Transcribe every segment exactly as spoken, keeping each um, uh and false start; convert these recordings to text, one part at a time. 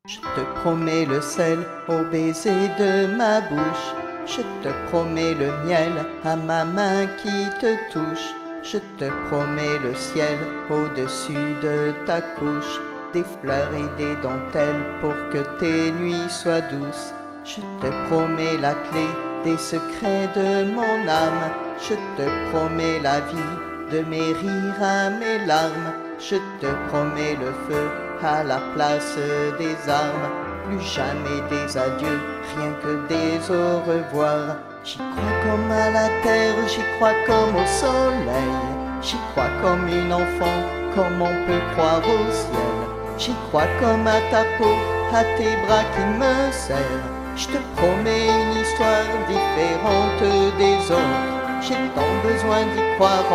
Je te promets le sel au baiser de ma bouche. Je te promets le miel à ma main qui te touche. Je te promets le ciel au-dessus de ta couche, des fleurs et des dentelles pour que tes nuits soient douces. Je te promets la clé des secrets de mon âme. Je te promets la vie de mes rires à mes larmes. Je te promets le feu à la place des armes. Plus jamais des adieux, rien que des au revoir. J'y crois comme à la terre, j'y crois comme au soleil. J'y crois comme une enfant, comme on peut croire au ciel. J'y crois comme à ta peau, à tes bras qui me serrent. Je te promets une histoire différente des autres. J'ai tant besoin d'y croire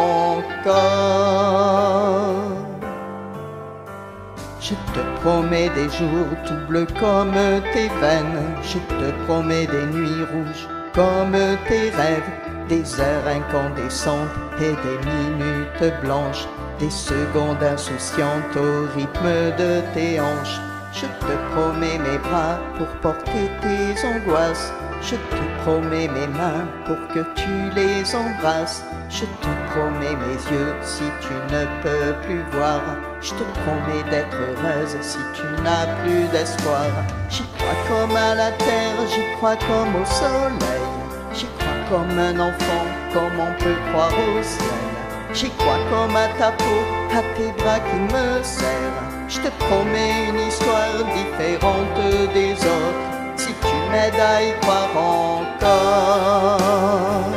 encore. Je te promets des jours tout bleus comme tes veines. Je te promets des nuits rouges comme tes rêves. Des heures incandescentes et des minutes blanches. Des secondes insouciantes au rythme de tes hanches. Je te promets mes bras pour porter tes angoisses. Je te promets mes mains pour que tu les embrasses. Je te promets mes yeux si tu ne peux plus voir. Je te promets d'être heureuse si tu n'as plus d'espoir. J'y crois comme à la terre, j'y crois comme au soleil. J'y crois comme un enfant, comme on peut croire au ciel. J'y crois comme à ta peau, à tes bras qui me serrent. Je te promets une histoire différente des autres, si tu m'aides à y croire encore.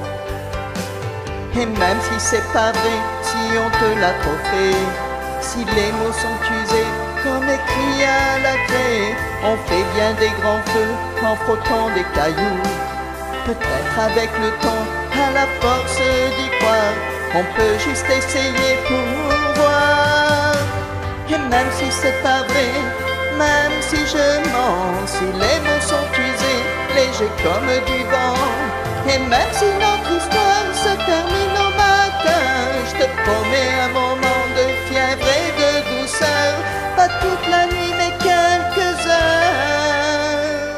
Et même si c'est pas vrai, si on te l'a trop fait, si les mots sont usés comme écrits à la craie, on fait bien des grands feux en frottant des cailloux. Peut-être avec le temps, à la force d'y croire, on peut juste essayer pour voir. Et même si c'est pas vrai, même si je mens, si les mots sont usés, légers comme du vent, et même si notre histoire se termine au matin, je te promets un moment de fièvre et de douceur, pas toute la nuit mais quelques heures.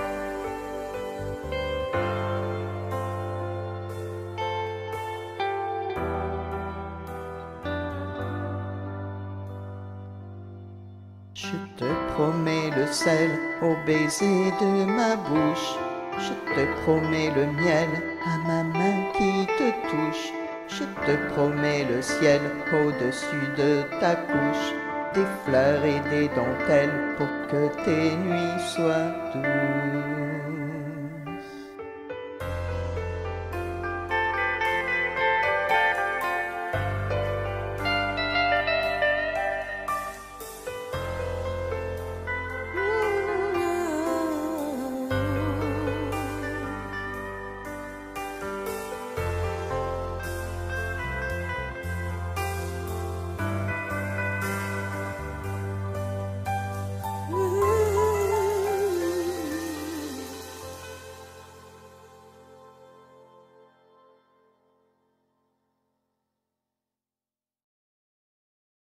Je te promets le sel au baiser de ma bouche. Je te promets le miel à ma main qui te touche. Je te promets le ciel au-dessus de ta couche, des fleurs et des dentelles pour que tes nuits soient douces.